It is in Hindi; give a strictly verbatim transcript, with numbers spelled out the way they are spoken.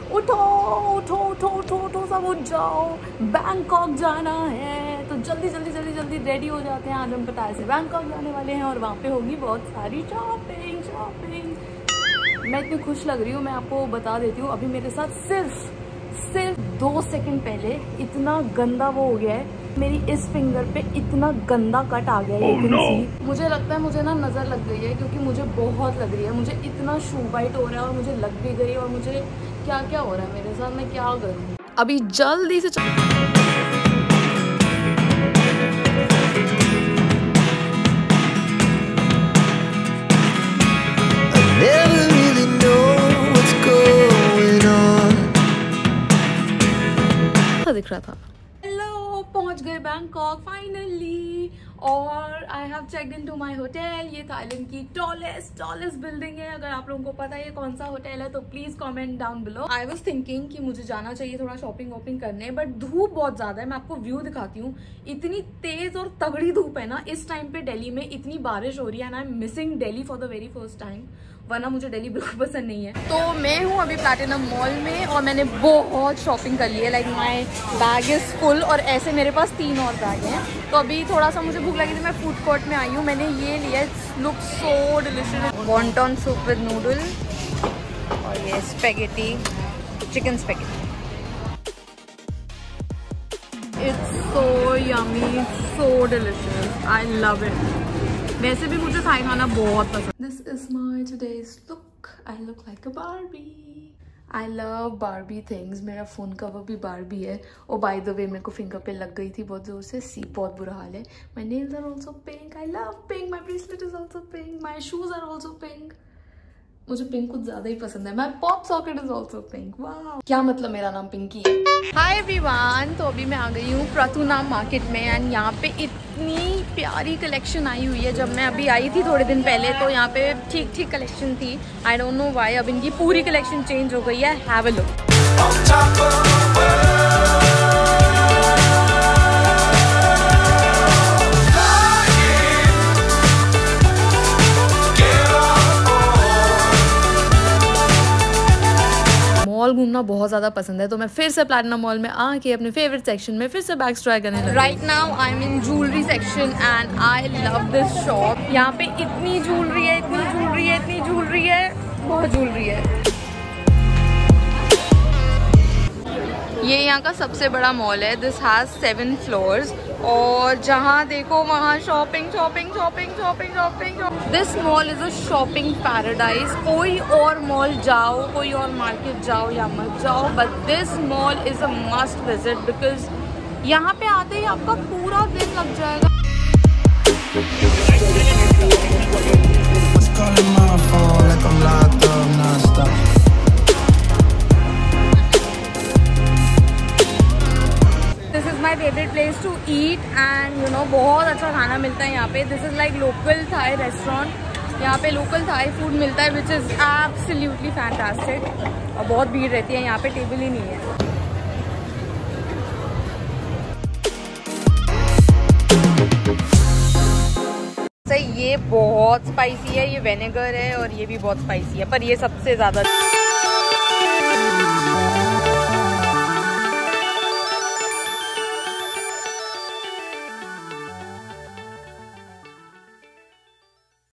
उठो उठो उठो उठो उठो सब उठ जाओ, बैंकॉक जाना है। तो जल्दी जल्दी जल्दी जल्दी रेडी हो जाते हैं। आज हम पता से बैंकॉक जाने वाले हैं और वहाँ पे होगी बहुत सारी शॉपिंग शॉपिंग। मैं इतनी खुश लग रही हूँ, मैं आपको बता देती हूँ। अभी मेरे साथ सिर्फ सिर्फ दो सेकंड पहले इतना गंदा वो हो गया है, मेरी इस फिंगर पे इतना गंदा कट आ गया है। oh, no. मुझे लगता है मुझे ना नज़र लग गई है, क्योंकि मुझे बहुत लग रही है। मुझे इतना शू बाइट हो रहा है और मुझे लग भी गई, और मुझे क्या क्या हो रहा है मेरे साथ, मैं क्या करूँ। अभी जल्दी से दिख रहा था। हेलो, पहुंच गए बैंकॉक फाइनली, और I have checked in to my hotel. ये थाईलैंड की टॉलेस्ट टॉलेस्ट बिल्डिंग है। अगर आप लोगों को पता है ये कौन सा होटल है तो please comment down below. I was thinking कि मुझे जाना चाहिए थोड़ा शॉपिंग वॉपिंग करने, बट धूप बहुत ज्यादा है। मैं आपको व्यू दिखाती हूँ, इतनी तेज और तगड़ी धूप है ना इस टाइम पे दिल्ली में। इतनी बारिश हो रही है ना, I am missing Delhi for the very first time, वरना मुझे दिल्ली बिल्कुल पसंद नहीं है। तो मैं हूँ अभी प्लैटिनम मॉल में और मैंने बहुत शॉपिंग कर ली है। Like my bag is full, और ऐसे मेरे पास तीन और बैग हैं। तो अभी थोड़ा सा मुझे भूख लगी थी, मैं फूड कोर्ट में आई हूँ। मैंने ये लिया, look so delicious, wonton soup with noodle, और ये spaghetti, chicken spaghetti. It's so yummy, so delicious, I love it. वैसे भी मुझे थाई खाना बहुत पसंद। This is my today's look, I look like a Barbie. I love Barbie things. मेरा फोन कवर भी बार्बी है। और बाय द वे मेरे को फिंगर पे लग गई थी बहुत जोर से, सी बहुत बुरा हाल है। My nails are also pink, I love pink. My bracelet is also pink, my shoes are also pink. मुझे पिंक कुछ ज्यादा ही पसंद है। My pop socket is also pink. वाह, क्या मतलब मेरा नाम पिंकी है। हाय एवरीवन, तो अभी मैं आ गई हूँ प्रतुनाम मार्केट में, एंड यहाँ पे इतनी प्यारी कलेक्शन आई हुई है। जब मैं अभी आई थी थोड़े दिन पहले तो यहाँ पे ठीक ठीक कलेक्शन थी। आई डोंट नो व्हाई अब इनकी पूरी कलेक्शन चेंज हो गई है। Have a look. मॉल घूमना बहुत ज़्यादा पसंद है, तो मैं फिर से प्लैटिनम मॉल में आके अपने फेवरेट सेक्शन में फिर से बैग्स ट्राई करने लगी। Right now I am in jewellery section and I love this shop. यहाँ पे इतनी ज्वेलरी है, इतनी ज्वेलरी है, इतनी ज्वेलरी है, बहुत ज्वेलरी है। ये यहाँ का सबसे बड़ा मॉल है। दिस हैज सेवन फ्लोर्स, और जहाँ देखो वहाँ shopping shopping shopping shopping shopping. This mall is a shopping paradise. कोई और मॉल जाओ, कोई और मार्केट जाओ या मत जाओ, but this mall is a must visit, because यहाँ पे आते ही आपका पूरा दिन लग जाएगा। My favourite place to eat, and you know बहुत अच्छा खाना मिलता है यहाँ पे। This is like local Thai restaurant. यहाँ पे लोकल थाई फूड मिलता है विच इज़ एब्सोल्युटली फैंटास्टिक, और बहुत भीड़ रहती है यहाँ पे, टेबल ही नहीं है। सही, ये बहुत स्पाइसी है, ये विनेगर है, और ये भी बहुत स्पाइसी है, पर ये सबसे ज़्यादा